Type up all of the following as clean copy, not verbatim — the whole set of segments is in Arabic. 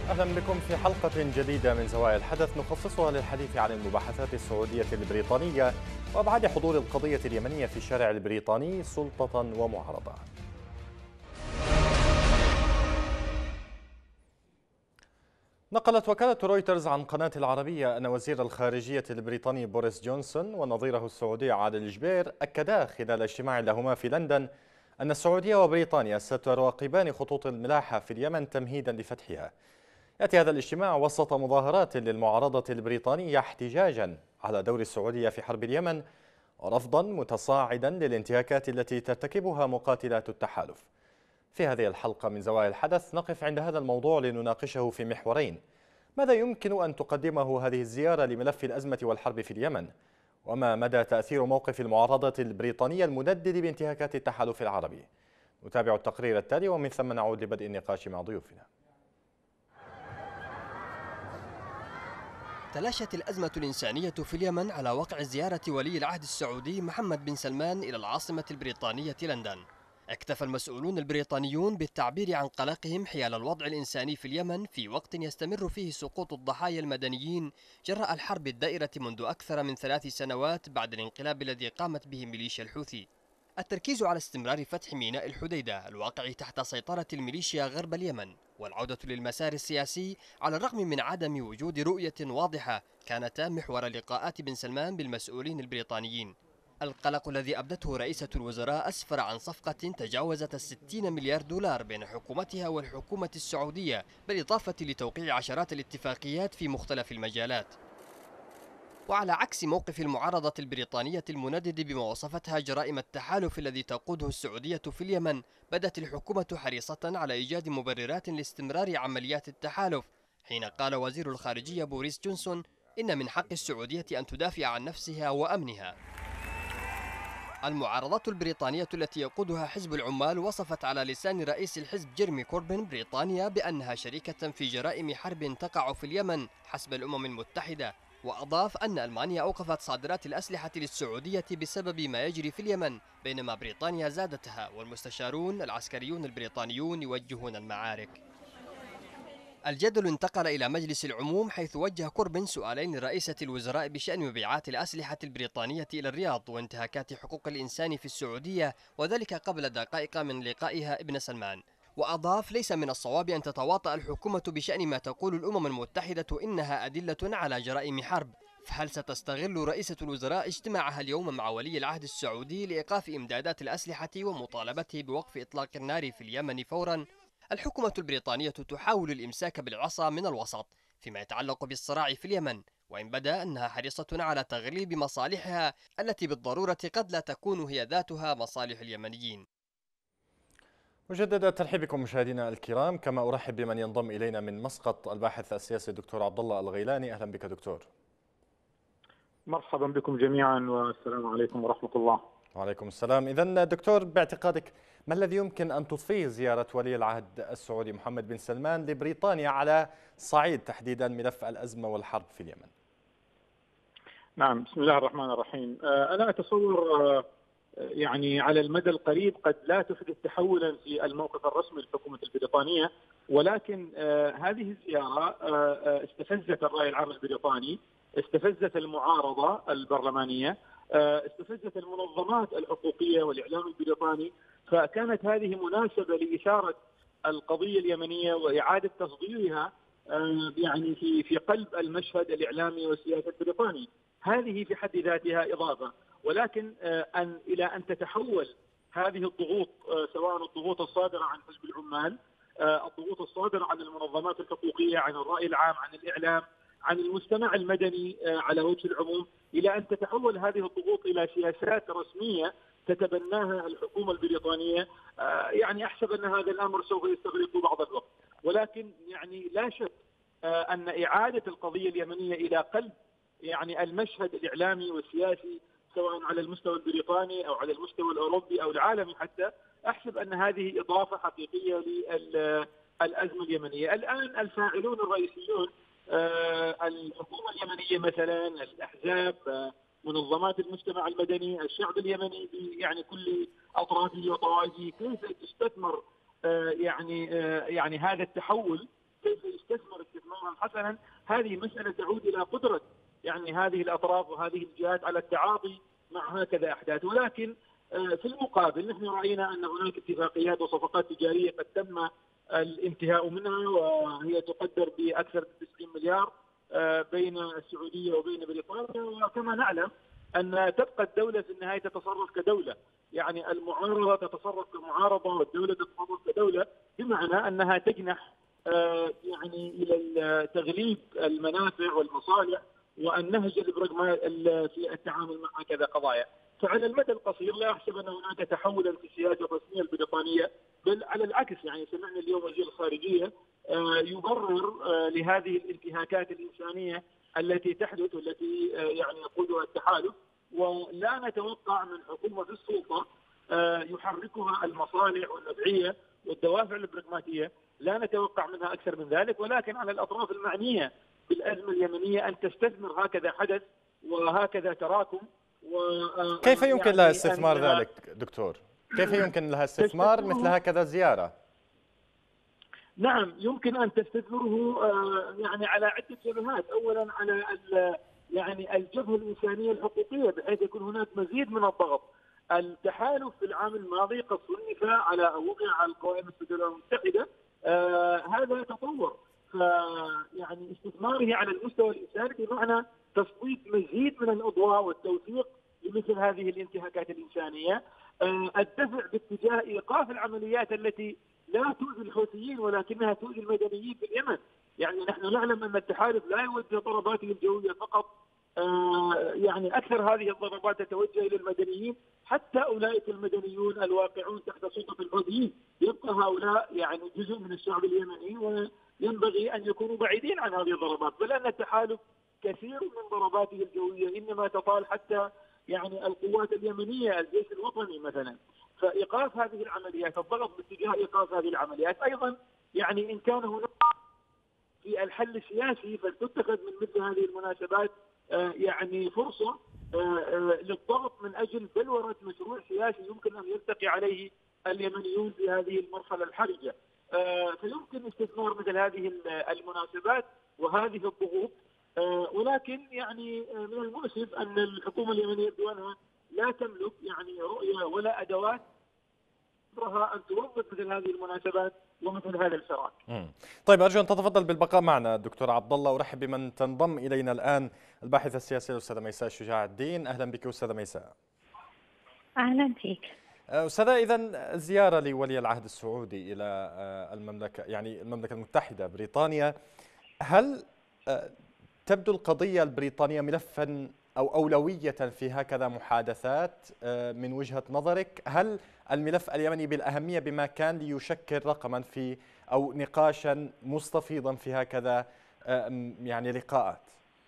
أهلا بكم في حلقة جديدة من زوايا الحدث نخصصها للحديث عن المباحثات السعودية البريطانية وأبعاد حضور القضية اليمنية في الشارع البريطاني سلطة ومعارضة. نقلت وكالة رويترز عن قناة العربية أن وزير الخارجية البريطاني بوريس جونسون ونظيره السعودي عادل الجبير أكدا خلال اجتماع لهما في لندن أن السعودية وبريطانيا ستراقبان خطوط الملاحة في اليمن تمهيدا لفتحها. يأتي هذا الاجتماع وسط مظاهرات للمعارضة البريطانية احتجاجا على دور السعودية في حرب اليمن ورفضا متصاعدا للانتهاكات التي ترتكبها مقاتلات التحالف. في هذه الحلقة من زوايا الحدث نقف عند هذا الموضوع لنناقشه في محورين: ماذا يمكن أن تقدمه هذه الزيارة لملف الأزمة والحرب في اليمن؟ وما مدى تأثير موقف المعارضة البريطانية المندد بانتهاكات التحالف العربي؟ نتابع التقرير التالي ومن ثم نعود لبدء النقاش مع ضيوفنا. تلاشت الأزمة الإنسانية في اليمن على وقع زيارة ولي العهد السعودي محمد بن سلمان إلى العاصمة البريطانية لندن. اكتفى المسؤولون البريطانيون بالتعبير عن قلقهم حيال الوضع الإنساني في اليمن في وقت يستمر فيه سقوط الضحايا المدنيين جراء الحرب الدائرة منذ أكثر من 3 سنوات بعد الانقلاب الذي قامت به ميليشيا الحوثي. التركيز على استمرار فتح ميناء الحديدة الواقع تحت سيطرة الميليشيا غرب اليمن والعودة للمسار السياسي على الرغم من عدم وجود رؤية واضحة كانتا محور لقاءات بن سلمان بالمسؤولين البريطانيين. القلق الذي أبدته رئيسة الوزراء أسفر عن صفقة تجاوزت 60 مليار دولار بين حكومتها والحكومة السعودية بالإضافة لتوقيع عشرات الاتفاقيات في مختلف المجالات. وعلى عكس موقف المعارضة البريطانية المندد بما وصفتها جرائم التحالف الذي تقوده السعودية في اليمن، بدت الحكومة حريصة على إيجاد مبررات لاستمرار عمليات التحالف، حين قال وزير الخارجية بوريس جونسون إن من حق السعودية أن تدافع عن نفسها وأمنها. المعارضة البريطانية التي يقودها حزب العمال وصفت على لسان رئيس الحزب جيرمي كوربين بريطانيا بأنها شريكة في جرائم حرب تقع في اليمن حسب الأمم المتحدة، وأضاف أن ألمانيا أوقفت صادرات الأسلحة للسعودية بسبب ما يجري في اليمن، بينما بريطانيا زادتها، والمستشارون العسكريون البريطانيون يوجهون المعارك. الجدل انتقل إلى مجلس العموم حيث وجه كوربين سؤالين لرئيسة الوزراء بشأن مبيعات الأسلحة البريطانية إلى الرياض وانتهاكات حقوق الإنسان في السعودية، وذلك قبل دقائق من لقائها ابن سلمان. وأضاف: ليس من الصواب أن تتواطأ الحكومة بشأن ما تقول الأمم المتحدة إنها أدلة على جرائم حرب. فهل ستستغل رئيسة الوزراء اجتماعها اليوم مع ولي العهد السعودي لإيقاف إمدادات الأسلحة ومطالبته بوقف إطلاق النار في اليمن فوراً؟ الحكومة البريطانية تحاول الإمساك بالعصا من الوسط فيما يتعلق بالصراع في اليمن، وإن بدا أنها حريصة على تغليب مصالحها التي بالضرورة قد لا تكون هي ذاتها مصالح اليمنيين. مجددا ترحيب بكم مشاهدينا الكرام، كما أرحب بمن ينضم إلينا من مسقط الباحث السياسي الدكتور عبد الله الغيلاني. أهلا بك دكتور. مرحبا بكم جميعا والسلام عليكم ورحمة الله. وعليكم السلام. إذن دكتور، باعتقادك ما الذي يمكن أن تضفيه زيارة ولي العهد السعودي محمد بن سلمان لبريطانيا على صعيد تحديدا ملف الأزمة والحرب في اليمن؟ نعم، بسم الله الرحمن الرحيم. أنا أتصور يعني على المدى القريب قد لا تحدث تحولا في الموقف الرسمي للحكومة البريطانية، ولكن هذه الزيارة استفزت الرأي العام البريطاني، استفزت المعارضة البرلمانية، استفزت المنظمات الحقوقية والإعلام البريطاني، فكانت هذه مناسبة لإثارة القضية اليمنية وإعادة تصديرها يعني في قلب المشهد الإعلامي والسياسي البريطاني. هذه في حد ذاتها إضافة، ولكن إلى أن تتحول هذه الضغوط، سواء الضغوط الصادرة عن حزب العمال، الضغوط الصادرة عن المنظمات الحقوقية، عن الرأي العام، عن الإعلام، عن المجتمع المدني على وجه العموم، إلى أن تتحول هذه الضغوط إلى سياسات رسمية تتبناها الحكومة البريطانية، يعني أحسب أن هذا الأمر سوف يستغرق بعض الوقت، ولكن يعني لا شك أن إعادة القضية اليمنية إلى قلب يعني المشهد الإعلامي والسياسي سواء على المستوى البريطاني أو على المستوى الأوروبي أو العالمي حتى، أحسب أن هذه إضافة حقيقية للأزمة اليمنية. الآن الفاعلون الرئيسيون الحكومة اليمنية مثلا، الأحزاب، منظمات المجتمع المدني، الشعب اليمني يعني كل أطرافه وطوائفه، كيف تستثمر يعني هذا التحول، كيف يستثمر تصورا حسنا، هذه مسألة تعود إلى قدرة يعني هذه الأطراف وهذه الجهات على التعاطي مع هكذا أحداث. ولكن في المقابل نحن رأينا أن هناك اتفاقيات وصفقات تجارية قد تم الانتهاء منها، وهي تقدر بأكثر من 90 مليار بين السعودية وبين بريطانيا. وكما نعلم أن تبقى الدولة في النهاية تتصرف كدولة، يعني المعارضة تتصرف كمعارضة والدولة تتصرف كدولة، بمعنى أنها تجنح يعني إلى تغليب المنافع والمصالح والنهج في التعامل مع هكذا قضايا. فعلى المدى القصير لا أحسب أن هناك تحولا في السياسة الرسمية البريطانية، بل على العكس. يعني سمعنا اليوم وزير الخارجية يبرر لهذه الانتهاكات الإنسانية التي تحدث والتي يعني يقودها التحالف، ولا نتوقع من حكومة في السلطة يحركها المصالح والنفعية والدوافع البراغماتية، لا نتوقع منها أكثر من ذلك. ولكن على الأطراف المعنية بالأزمة اليمنية أن تستثمر هكذا حدث وهكذا تراكم. كيف يمكن لها استثمار ذلك دكتور؟ كيف يمكن لها استثمار مثل هكذا زيارة؟ نعم، يمكن أن تستثمره يعني على عدة جبهات. أولا على يعني الجبهة الإنسانية الحقوقية، بحيث يكون هناك مزيد من الضغط. التحالف في العام الماضي قد صنف على أو وقع على القوائم في الدول المتحدة، هذا تطور. فيعني استثماره على المستوى الإنساني بمعنى تسليط مزيد من الأضواء والتوثيق لمثل هذه الانتهاكات الإنسانية، الدفع باتجاه إيقاف العمليات التي لا تؤذي الحوثيين ولكنها تؤذي المدنيين في اليمن. يعني نحن نعلم أن التحالف لا يوجه ضرباته الجوية فقط، يعني أكثر هذه الضربات تتوجه إلى المدنيين، حتى أولئك المدنيون الواقعون تحت سلطة الحوثيين. يبقى هؤلاء يعني جزء من الشعب اليمني وينبغي أن يكونوا بعيدين عن هذه الضربات. بل أن التحالف كثير من ضرباته الجوية إنما تطال حتى يعني القوات اليمنية، الجيش الوطني مثلا. فإيقاف هذه العمليات، الضغط باتجاه إيقاف هذه العمليات. أيضا يعني إن كان هناك في الحل السياسي فلتتخذ من مثل هذه المناسبات يعني فرصة للضغط من أجل بلورة مشروع سياسي يمكن أن يلتقي عليه اليمنيون في هذه المرحلة الحرجة. فيمكن استثمار مثل هذه المناسبات وهذه الضغوط. ولكن يعني من المؤسف أن الحكومة اليمنية بدونها لا تملك يعني رؤية ولا أدوات أن توظف مثل هذه المناسبات ومثل هذا الفراغ. طيب أرجو أن تتفضل بالبقاء معنا دكتور عبد الله. أرحب بمن تنضم إلينا الآن، الباحثة السياسية الأستاذة ميساء شجاع الدين. أهلا بك أستاذة ميساء. أهلا فيك أستاذة، إذن زيارة لولي العهد السعودي إلى المملكة، يعني المملكة المتحدة بريطانيا، هل تبدو القضية البريطانية ملفا أو أولوية في هكذا محادثات من وجهة نظرك؟ هل الملف اليمني بالأهمية بما كان ليشكل رقما في أو نقاشا مستفيضا في هكذا يعني لقاءات؟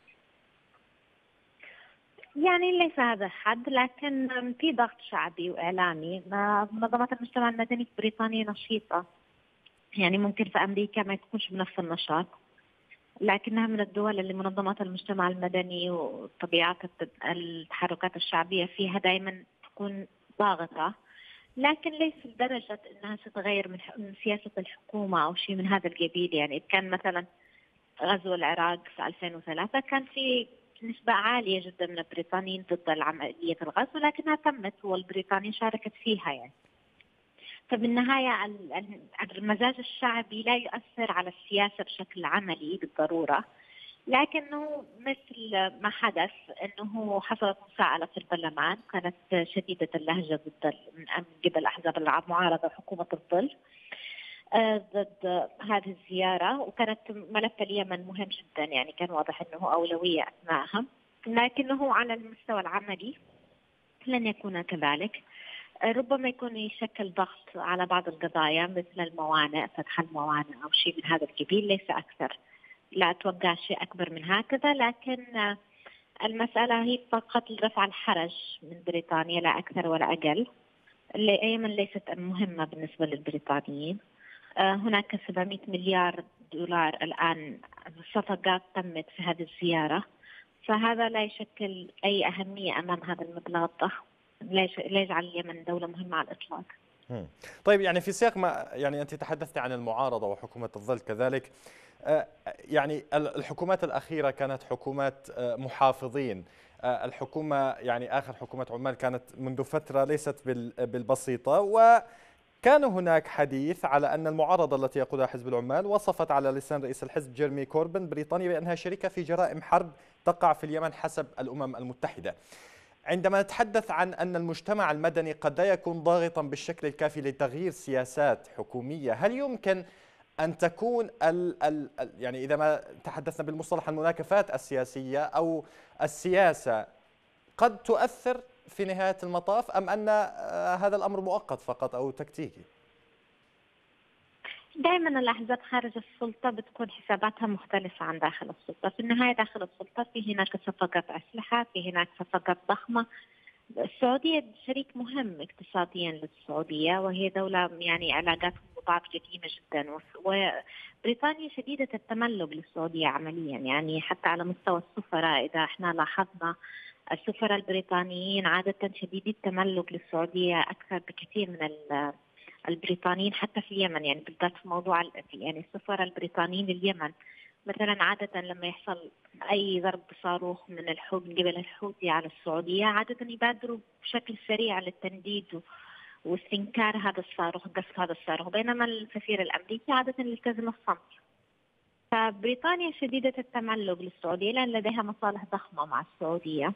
يعني ليس هذا حد، لكن في ضغط شعبي وإعلامي. منظمات المجتمع المدني في بريطانيا نشيطة، يعني ممكن في أمريكا ما تكونش بنفس النشاط، لكنها من الدول اللي منظمات المجتمع المدني وطبيعة التحركات الشعبية فيها دائما تكون ضاغطة، لكن ليس لدرجة أنها تتغير من سياسة الحكومة أو شيء من هذا القبيل. يعني كان مثلا غزو العراق في 2003 كان في نسبة عالية جدا من البريطانيين ضد عملية الغزو، لكنها تمت والبريطانيا شاركت فيها. يعني فبالنهاية المزاج الشعبي لا يؤثر على السياسة بشكل عملي بالضرورة، لكنه مثل ما حدث أنه حصلت مساءلة في البرلمان كانت شديدة اللهجة من قبل أحزاب المعارضة وحكومة الظل ضد هذه الزيارة، وكانت ملف اليمن مهم جدا، يعني كان واضح أنه أولوية أثناءها، لكنه على المستوى العملي لن يكون كذلك. ربما يكون يشكل ضغط على بعض القضايا مثل الموانئ، فتح الموانئ أو شيء من هذا القبيل، ليس أكثر. لا أتوقع شيء أكبر من هكذا، لكن المسألة هي فقط رفع الحرج من بريطانيا لا أكثر ولا أقل. اليمن ليست مهمة بالنسبة للبريطانيين. هناك 700 مليار دولار الآن صفقات تمت في هذه الزيارة، فهذا لا يشكل أي أهمية أمام هذا المبلغ الضخم، لا يجعل اليمن دولة مهمة على الإطلاق. طيب، يعني في سياق ما يعني أنت تحدثت عن المعارضة وحكومة الظل كذلك، يعني الحكومات الأخيرة كانت حكومات محافظين. الحكومة يعني آخر حكومة عمان كانت منذ فترة ليست بالبسيطة، وكان هناك حديث على أن المعارضة التي يقودها حزب العمال وصفت على لسان رئيس الحزب جيرمي كوربن بريطانيا بأنها شريكة في جرائم حرب تقع في اليمن حسب الأمم المتحدة. عندما نتحدث عن أن المجتمع المدني قد لا يكون ضاغطا بالشكل الكافي لتغيير سياسات حكومية، هل يمكن أن تكون يعني إذا ما تحدثنا بالمصطلح المناكفات السياسية أو السياسة قد تؤثر في نهاية المطاف، أم أن هذا الأمر مؤقت فقط أو تكتيكي؟ دائما الأحزاب خارج السلطة بتكون حساباتها مختلفة عن داخل السلطة. في النهاية داخل السلطة في هناك صفقات أسلحة، في هناك صفقات ضخمة. السعودية شريك مهم اقتصاديا للسعودية، وهي دولة يعني علاقاتهم ببعض قديمة جدا، وبريطانيا شديدة التملك للسعودية عمليا، يعني حتى على مستوى السفراء إذا احنا لاحظنا السفراء البريطانيين عادة شديدي التملك للسعودية أكثر بكثير من البريطانيين حتى في اليمن، يعني بالذات في موضوع يعني السفراء البريطانيين لليمن مثلا عادة لما يحصل أي ضرب صاروخ من قبل الحوثي على السعودية عادة يبادروا بشكل سريع للتنديد واستنكار هذا الصاروخ، قصف هذا الصاروخ، بينما السفير الأمريكي عادة يلتزم الصمت. فبريطانيا شديدة التملك للسعودية لأن لديها مصالح ضخمة مع السعودية.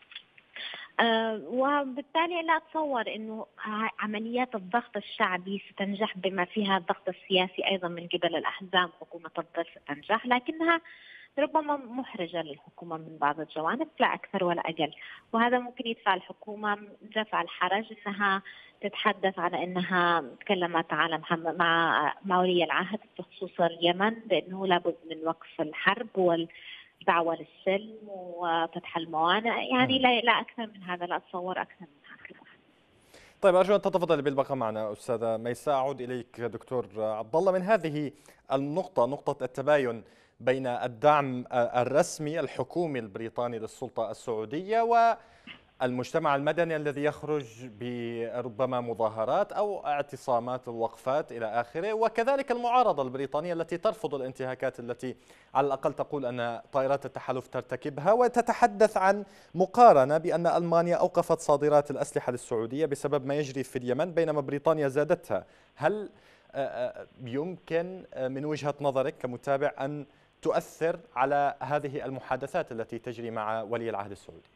وبالتالي لا أتصور أنه عمليات الضغط الشعبي ستنجح بما فيها الضغط السياسي أيضا من قبل الأحزاب. حكومة الظل ستنجح، لكنها ربما محرجة للحكومة من بعض الجوانب لا أكثر ولا أقل، وهذا ممكن يدفع الحكومة دفع الحرج أنها تتحدث على أنها تكلمت على مع ولي العهد بخصوص اليمن بأنه لابد من وقف الحرب دعوة للسلم وفتح الموانئ، يعني لا أكثر من هذا، لا أتصور أكثر من هذا. طيب أرجو أن تتفضل بالبقاء معنا أستاذة ميساء. أعود إليك دكتور عبد الله. من هذه النقطة، نقطة التباين بين الدعم الرسمي الحكومي البريطاني للسلطة السعودية والمجتمع المدني الذي يخرج بربما مظاهرات أو اعتصامات ووقفات إلى آخره، وكذلك المعارضة البريطانية التي ترفض الانتهاكات التي على الأقل تقول أن طائرات التحالف ترتكبها، وتتحدث عن مقارنة بأن ألمانيا أوقفت صادرات الأسلحة للسعودية بسبب ما يجري في اليمن بينما بريطانيا زادتها. هل يمكن من وجهة نظرك كمتابع أن تؤثر على هذه المحادثات التي تجري مع ولي العهد السعودي؟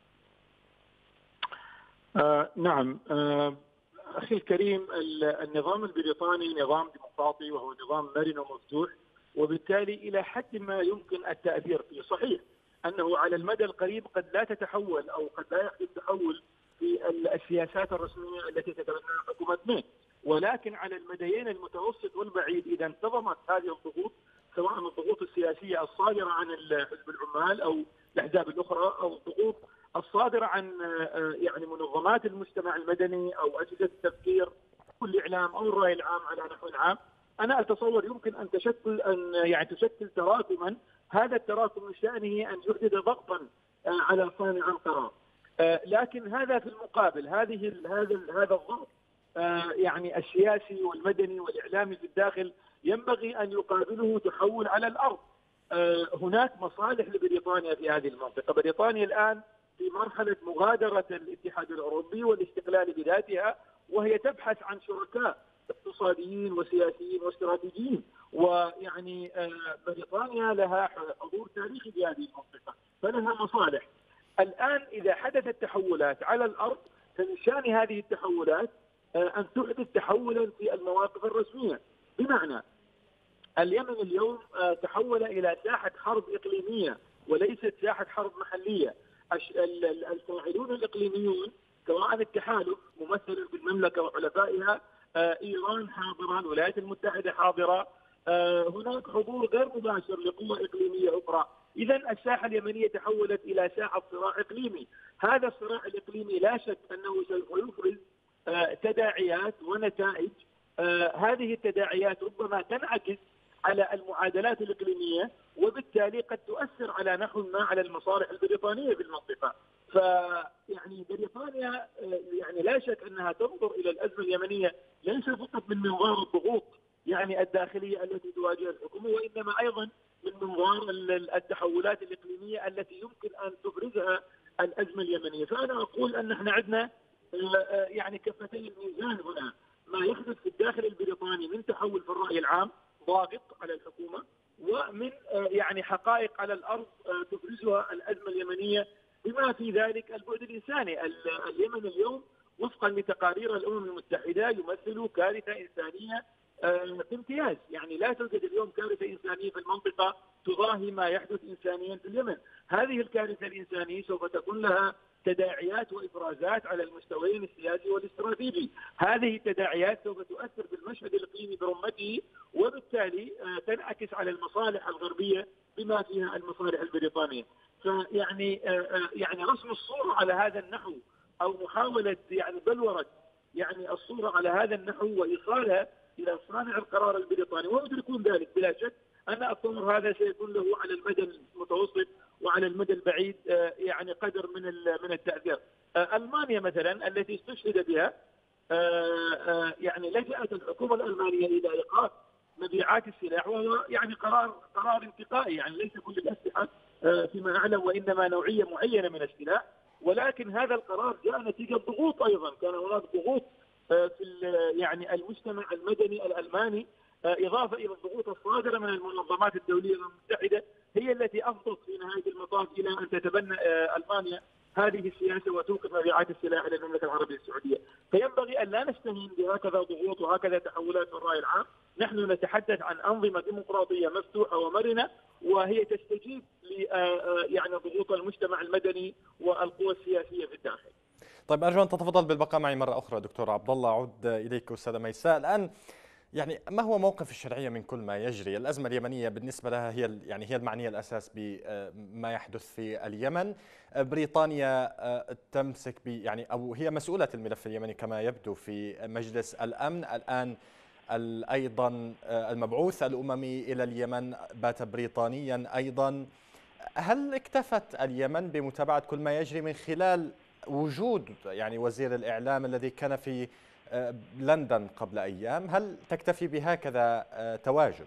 نعم أخي الكريم، النظام البريطاني نظام ديمقراطي وهو نظام مرن ومفتوح، وبالتالي إلى حد ما يمكن التأثير فيه. صحيح أنه على المدى القريب قد لا تتحول أو قد لا يحدث تحول في السياسات الرسمية التي تتبناها حكومة مي، ولكن على المديين المتوسط والبعيد إذا انتظمت هذه الضغوط، سواء الضغوط السياسية الصادرة عن حزب العمال أو الأحزاب الأخرى أو الضغوط الصادرة عن يعني منظمات المجتمع المدني أو أجهزة التفكير والإعلام أو الرأي العام على نحو عام، أنا أتصور يمكن أن تشكل تراكما. هذا التراكم من شأنه أن يحدث ضغطا على صانع القرار، لكن هذا في المقابل هذا الضغط يعني السياسي والمدني والإعلامي في الداخل ينبغي أن يقابله تحول على الأرض. هناك مصالح لبريطانيا في هذه المنطقة. بريطانيا الآن في مرحلة مغادرة الاتحاد الأوروبي والاستقلال بذاتها، وهي تبحث عن شركاء اقتصاديين وسياسيين واستراتيجيين، ويعني بريطانيا لها حضور تاريخي في هذه المنطقة فلها مصالح. الآن إذا حدثت تحولات على الأرض فمن شأن هذه التحولات أن تحدث تحولا في المواقف الرسمية، بمعنى اليمن اليوم تحول إلى ساحة حرب إقليمية وليست ساحة حرب محلية. الفاعلون الإقليميون سواء التحالف ممثل في المملكة وحلفائها، إيران حاضرة، الولايات المتحدة حاضرة، هناك حضور غير مباشر لقوى إقليمية أخرى. إذا الساحة اليمنية تحولت إلى ساحة صراع إقليمي. هذا الصراع الإقليمي لا شك أنه سوف يفرز تداعيات ونتائج. هذه التداعيات ربما تنعكس على المعادلات الإقليمية، وبالتالي قد تؤثر على نحو ما على المصالح البريطانية في المنطقة. فيعني بريطانيا يعني لا شك أنها تنظر إلى الأزمة اليمنية ليس فقط من منظار الضغوط يعني الداخلية التي تواجه الحكومة، وإنما أيضا من منظار التحولات الإقليمية التي يمكن أن تبرزها الأزمة اليمنية. فأنا أقول أن احنا عندنا يعني كفتي الميزان هنا، ما يحدث في الداخل البريطاني من تحول في الرأي العام ضاغط على الحكومة، ومن يعني حقائق على الأرض تبرزها الأزمة اليمنية بما في ذلك البعد الإنساني. اليمن اليوم وفقا لتقارير الأمم المتحدة يمثل كارثة إنسانية بامتياز. يعني لا توجد اليوم كارثة إنسانية في المنطقة تضاهي ما يحدث إنسانيا في اليمن. هذه الكارثة الإنسانية سوف تكون لها تداعيات وإفرازات على المستويين السياسي والاستراتيجي. هذه التداعيات سوف تؤثر بالمشهد الإقليمي برمته، وبالتالي تنعكس على المصالح الغربية بما فيها المصالح البريطانية. فيعني يعني رسم الصورة على هذا النحو أو محاولة يعني بلورة يعني الصورة على هذا النحو وإيصالها إلى صانع القرار البريطاني، ويدركون ذلك بلا شك. أنا أتصور هذا سيكون له على المدى المتوسط وعلى المدى البعيد يعني قدر من التأثير. ألمانيا مثلا التي استشهد بها يعني لجأت الحكومة الألمانية إلى إيقاف مبيعات السلاح، وهو يعني قرار انتقائي. يعني ليس كل الأسلحة فيما أعلم، وإنما نوعية معينة من السلاح. ولكن هذا القرار جاء نتيجة ضغوط، أيضا كان هناك ضغوط في يعني المجتمع المدني الألماني، إضافة إلى الضغوط الصادرة من المنظمات الدولية المتحدة، هي التي أفضت في نهاية المطاف إلى أن تتبنى ألمانيا هذه السياسة وتوقف مبيعات السلاح إلى المملكة العربية السعودية. فينبغي أن لا نستهين بهكذا ضغوط وهكذا تحولات في الرأي العام. نحن نتحدث عن أنظمة ديمقراطية مفتوحة ومرنة، وهي تستجيب يعني ضغوط المجتمع المدني والقوى السياسية في الداخل. طيب أرجو أن تتفضل بالبقاء معي مرة أخرى دكتور عبد الله. أعود إليك أستاذة ميساء الآن. يعني ما هو موقف الشرعية من كل ما يجري؟ الأزمة اليمنية بالنسبة لها هي المعنية الأساس بما يحدث في اليمن. بريطانيا تمسك يعني أو هي مسؤولة الملف اليمني كما يبدو في مجلس الأمن الآن. أيضا المبعوث الأممي إلى اليمن بات بريطانيا أيضا. هل اكتفت اليمن بمتابعة كل ما يجري من خلال وجود يعني وزير الإعلام الذي كان في لندن قبل أيام؟ هل تكتفي بهكذا تواجد؟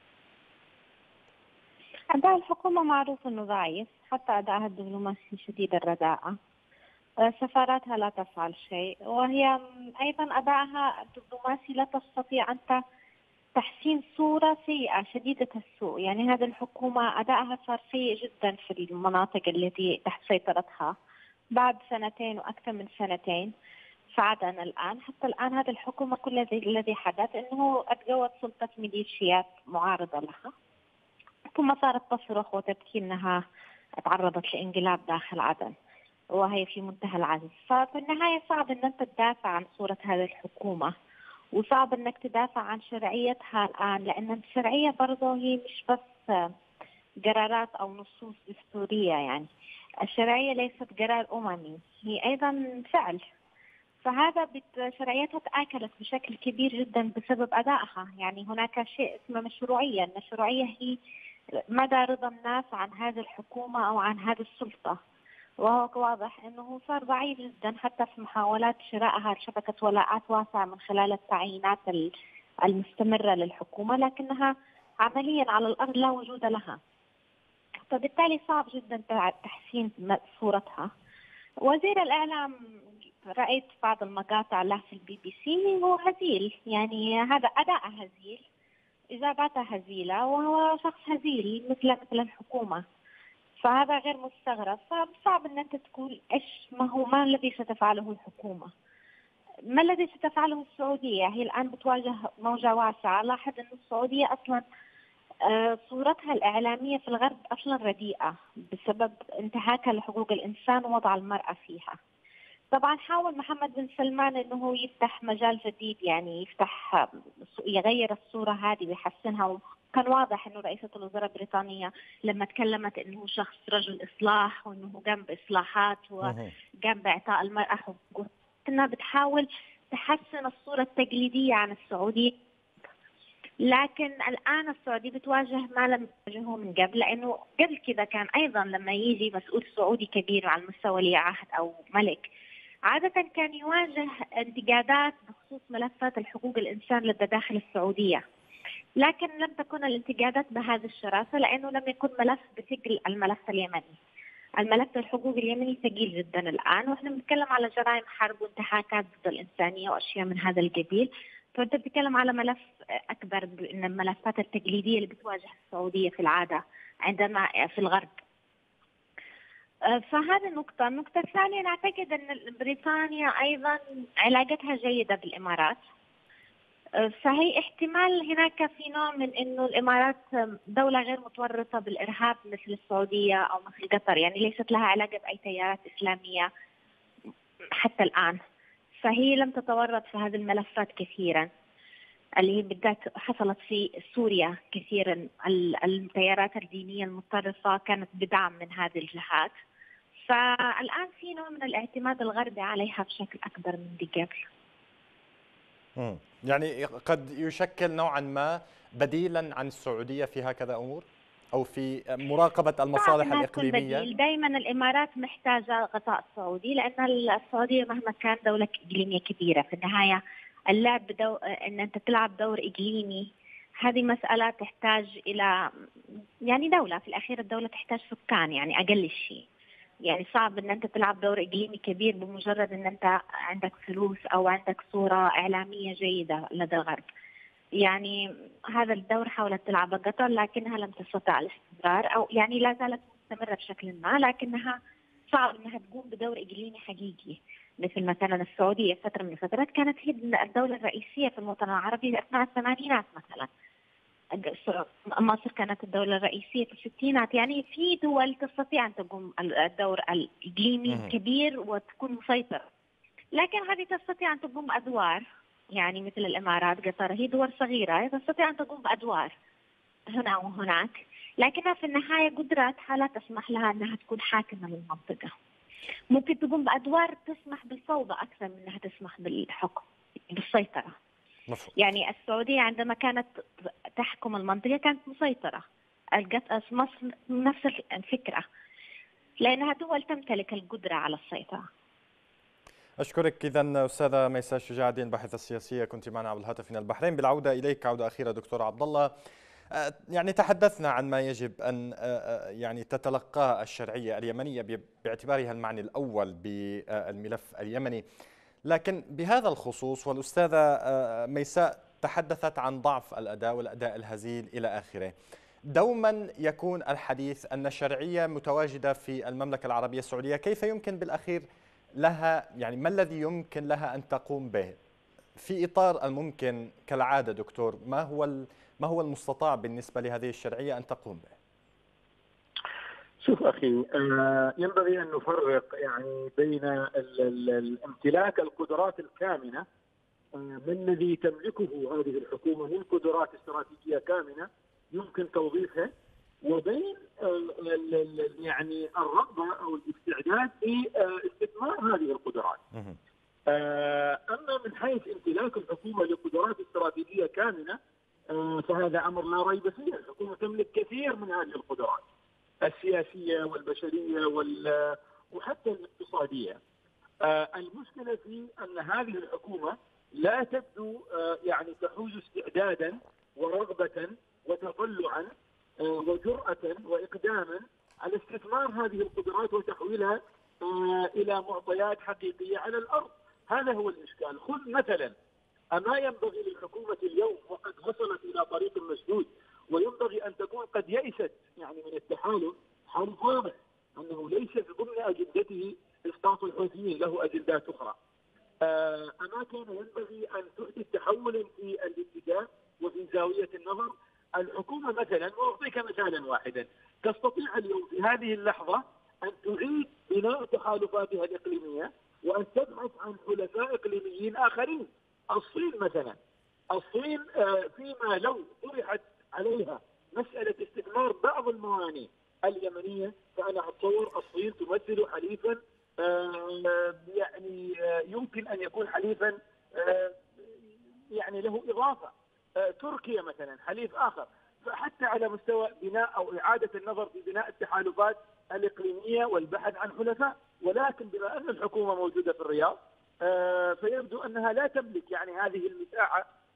أداء الحكومة معروف أنه ضعيف، حتى أداءها الدبلوماسي شديد الرداءة. سفاراتها لا تفعل شيء، وهي أيضا أداءها الدبلوماسي لا تستطيع أن تحسين صورة سيئة شديدة السوء. يعني هذه الحكومة أداءها صار سيء جدا في المناطق التي تحت سيطرتها بعد سنتين وأكثر من سنتين. فعدن الآن حتى الآن هذه الحكومة كل الذي حدث أنه أتقوت سلطة ميليشيات معارضة لها، ثم صارت تصرخ وتبكي أنها تعرضت لانقلاب داخل عدن، وهي في منتهى العجز. ففي النهاية صعب أن أنت تدافع عن صورة هذه الحكومة، وصعب أنك تدافع عن شرعيتها الآن، لأن الشرعية برضه هي مش بس قرارات أو نصوص دستورية. يعني الشرعية ليست قرار أممي، هي أيضا فعل. فهذا شرعيتها تآكلت بشكل كبير جدا بسبب أدائها. يعني هناك شيء اسمه مشروعية. المشروعية هي مدى رضا الناس عن هذه الحكومة أو عن هذه السلطة، وهو واضح أنه صار ضعيف جدا حتى في محاولات شرائها لشبكة ولاءات واسعة من خلال التعيينات المستمرة للحكومة، لكنها عمليا على الأرض لا وجود لها. فبالتالي صعب جدا تحسين صورتها. وزير الإعلام رأيت بعض المقاطع له في BBC، هو هزيل. يعني هذا أداء هزيل، إجاباته هزيلة، وهو شخص هزيل مثل الحكومة. فهذا غير مستغرب. فصعب أن أنت تقول إيش ما الذي ستفعله الحكومة، ما الذي ستفعله السعودية. هي الآن بتواجه موجة واسعة. لاحظ أن السعودية أصلا صورتها الإعلامية في الغرب أصلا رديئة بسبب انتهاكها لحقوق الإنسان ووضع المرأة فيها. طبعا حاول محمد بن سلمان أنه يفتح مجال جديد، يعني يغير الصورة هذه ويحسنها. كان واضح أنه رئيسة الوزراء البريطانية لما تكلمت أنه شخص رجل إصلاح وأنه قام بإصلاحات وقام بإعطاء المرأة حقوق، أنها بتحاول تحسن الصورة التقليدية عن السعودية. لكن الآن السعودية بتواجه ما لم تواجهه من قبل، لأنه قبل كذا كان أيضا لما يجي مسؤول سعودي كبير على المستوى ولي عهد أو ملك، عادة كان يواجه انتقادات بخصوص ملفات الحقوق الإنسان لدى داخل السعودية. لكن لم تكن الانتقادات بهذه الشراسة لأنه لم يكن ملف بثقل الملف اليمني. الملف الحقوقي اليمني ثقيل جدا الآن، وإحنا بنتكلم على جرائم حرب وانتهاكات ضد الإنسانية وأشياء من هذا القبيل. فأنت بتتكلم على ملف أكبر من الملفات التقليدية اللي بتواجه السعودية في العادة عندما في الغرب. فهذه النقطة. النقطة الثانية نعتقد أن بريطانيا أيضا علاقتها جيدة بالإمارات، فهي احتمال هناك في نوع من انه الامارات دولة غير متورطة بالارهاب مثل السعودية او مثل قطر، يعني ليست لها علاقة باي تيارات اسلامية حتى الان، فهي لم تتورط في هذه الملفات كثيرا اللي هي بالذات حصلت في سوريا كثيرا. التيارات الدينية المتطرفة كانت بدعم من هذه الجهات، فالان في نوع من الاعتماد الغربي عليها بشكل اكبر من قبل. يعني قد يشكل نوعا ما بديلا عن السعودية في هكذا أمور أو في مراقبة المصالح الإقليمية. دائما الإمارات محتاجة غطاء سعودي، لأن السعودية مهما كان دولة إقليمية كبيرة في النهاية اللعب أن أنت تلعب دور إقليمي، هذه مسألة تحتاج إلى يعني دولة في الأخير، الدولة تحتاج سكان يعني أقل شيء. يعني صعب ان انت تلعب دور اقليمي كبير بمجرد ان انت عندك فلوس او عندك صورة اعلامية جيدة لدى الغرب. يعني هذا الدور حاولت تلعبه قطر لكنها لم تستطع الاستمرار، او يعني لا زالت مستمرة بشكل ما، لكنها صعب انها تقوم بدور اقليمي حقيقي. مثل مثلا السعودية فترة من الفترات كانت هي الدولة الرئيسية في الوطن العربي اثناء الثمانينات مثلا. مصر كانت الدولة الرئيسية في الستينات، يعني في دول تستطيع أن تقوم الدور الإقليمي الكبير وتكون مسيطرة، لكن هذه تستطيع أن تقوم بأدوار يعني مثل الإمارات قطر، هي دول صغيرة تستطيع أن تقوم بأدوار هنا وهناك، لكنها في النهاية قدراتها لا تسمح لها أنها تكون حاكمة للمنطقة. ممكن تقوم بأدوار تسمح بالفوضى أكثر من أنها تسمح بالحكم بالسيطرة. يعني السعودية عندما كانت تحكم المنطقة كانت مسيطرة، مصر نفس الفكرة، لأنها دول تمتلك القدرة على السيطرة. أشكرك إذا أستاذة ميساء شجاع الدين الباحثة السياسية، كنت معنا عبر الهاتف من البحرين. بالعودة إليك عودة أخيرة دكتور عبد الله، يعني تحدثنا عن ما يجب أن يعني تتلقاه الشرعية اليمنية باعتبارها المعني الأول بالملف اليمني، لكن بهذا الخصوص والأستاذة ميساء تحدثت عن ضعف الأداء والأداء الهزيل إلى آخره. دوما يكون الحديث أن الشرعية متواجدة في المملكة العربية السعودية، كيف يمكن بالأخير لها، يعني ما الذي يمكن لها أن تقوم به في إطار الممكن كالعادة دكتور؟ ما هو المستطاع بالنسبة لهذه الشرعية أن تقوم به؟ شوف أخي، ينبغي أن نفرق يعني بين امتلاك القدرات الكامنة ما الذي تملكه هذه الحكومة من قدرات استراتيجية كامنة يمكن توظيفها، وبين يعني الرغبة أو الاستعداد لاستثمار هذه القدرات. أما من حيث امتلاك الحكومة لقدرات استراتيجية كامنة فهذا أمر لا ريب فيه، الحكومة تملك كثير من هذه القدرات السياسية والبشرية وحتى الاقتصادية. المشكلة في أن هذه الحكومة لا تبدو يعني تحوز استعدادا ورغبة وتطلعا وجرأة وإقداما على استثمار هذه القدرات وتحويلها إلى معطيات حقيقية على الأرض. هذا هو الإشكال. خذ مثلا أما ينبغي للحكومة اليوم وقد وصلت إلى طريق مسدود، وينبغي أن تكون قد يئست يعني من التحالف، حالف واضح أنه ليس ضمن أجندته إسقاط الحوثيين، له أجندات أخرى. أما كان ينبغي أن تؤتي التحول في الاتجاه وفي زاوية النظر. الحكومة مثلا، وأعطيك مثالا واحدا، تستطيع اليوم في هذه اللحظة أن تعيد بناء تحالفاتها الإقليمية وأن تبحث عن حلفاء إقليميين آخرين. الصين مثلا، الصين فيما لو طرحت عليها مسألة استثمار بعض الموانئ اليمنية فأنا أتصور الصين تمثل حليفا يعني يمكن أن يكون حليفا يعني له إضافة. تركيا مثلا حليف آخر. فحتى على مستوى بناء أو إعادة النظر في بناء التحالفات الإقليمية والبحث عن حلفاء، ولكن بما أن الحكومة موجودة في الرياض فيبدو أنها لا تملك يعني هذه المساحة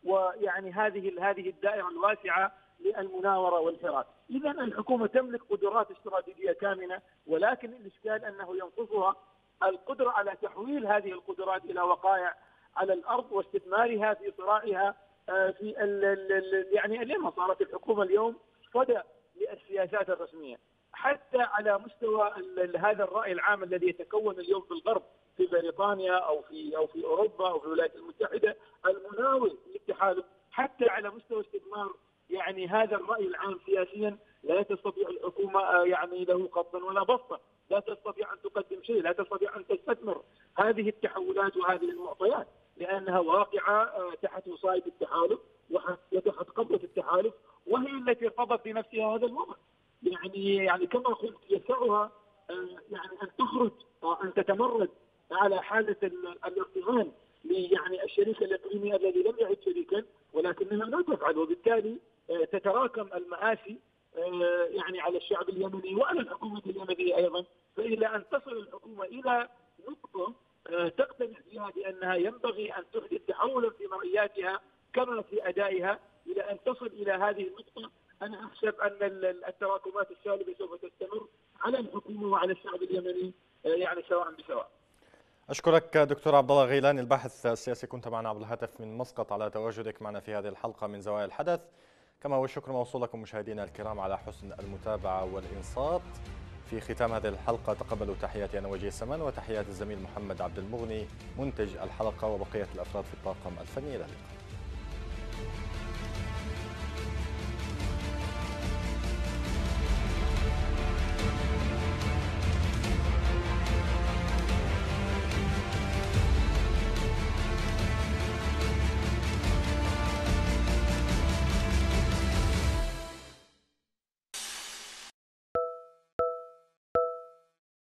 ويعني هذه الدائرة الواسعة للمناورة والحراك. إذا الحكومة تملك قدرات استراتيجية كامنة، ولكن الإشكال أنه ينقصها القدرة على تحويل هذه القدرات إلى وقائع على الأرض واستثمارها في صراعها في يعني لما صارت الحكومة اليوم صدى للسياسات الرسمية، حتى على مستوى هذا الرأي العام الذي يتكون اليوم في الغرب، في بريطانيا أو في أوروبا أو في الولايات المتحدة، المناوئ للتحالف، حتى على مستوى استثمار يعني هذا الرأي العام سياسيا لا تستطيع الحكومة يعني له قبضا ولا بسطا، لا تستطيع أن تقدم شيء، لا تستطيع أن تستثمر هذه التحولات وهذه المعطيات، لأنها واقعة تحت وصاية التحالف وتحت قبضة التحالف، وهي التي ارتضت بنفسها هذا الوضع. يعني كما قلت يسعها يعني أن تخرج أن تتمرد على حالة الارتهان يعني الشريك الإقليمي الذي لم يعد شريكا، ولكنها لا تفعل، وبالتالي تتراكم المآسي يعني على الشعب اليمني وعلى الحكومة اليمنية أيضا. فإلى أن تصل الحكومة إلى نقطة تقتنع فيها بأنها ينبغي أن تحدث تحولا في مرئياتها كما في أدائها، إلى أن تصل إلى هذه النقطة أنا أحسب أن التراكمات السالبة سوف تستمر على الحكومة وعلى الشعب اليمني يعني سواء بسواء. أشكرك دكتور عبد الله غيلاني الباحث السياسي، كنت معنا عبر الهاتف من مسقط، على تواجدك معنا في هذه الحلقة من زوايا الحدث. كما هو الشكر موصول لكم مشاهدينا الكرام على حسن المتابعة والإنصات. في ختام هذه الحلقة تقبلوا تحياتي أنا وجيه السمان وتحيات الزميل محمد عبد المغني منتج الحلقة وبقية الأفراد في الطاقم الفني. إلى اللقاء.